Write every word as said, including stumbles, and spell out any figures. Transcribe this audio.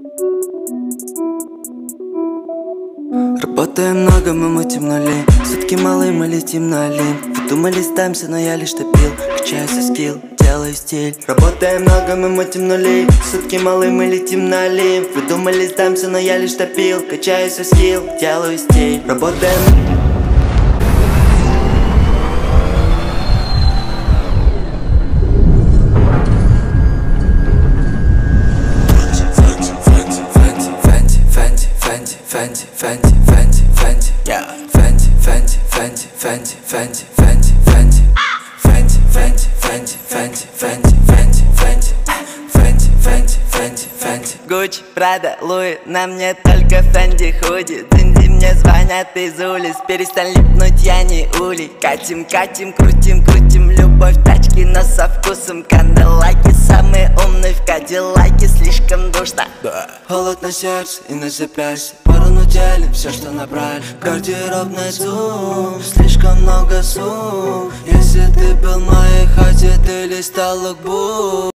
Работаем много, мы мутим нули. Сутки малые, мы летим на Олимп. Вы думали, сдамся, но я лишь топил. Качаю свой скилл, делаю стиль. Работаем много, мы мутим нули. Сутки малые, мы летим на Олимп. Вы думали, сдамся, но я лишь топил. Качаю свой скилл, делаю стиль. Работаем. Fenty, Fenty, Fenty, Fenty, yeah. Fenty, Fenty, Fenty, Fenty, Fenty, Fenty, Fenty, Fenty, Fenty, Fenty, Fenty, Fenty, Fenty, Fenty, Fenty, Fenty, Fenty, Fenty. Gucci, Prada, Louis, на мне только Fendi худи. Динди мне звонят из улиц, перестань липнуть, я не улей. Катим, катим, крутим, крутим, любовь тачки, но со вкусом канделаки. Самые умные в кадиллаке, слишком душно. Холод на сердце и на запястье. Порону делим все, что набрали. Гардеробный зум, слишком много сум. Если ты был в моей хате, ты листал лукбук.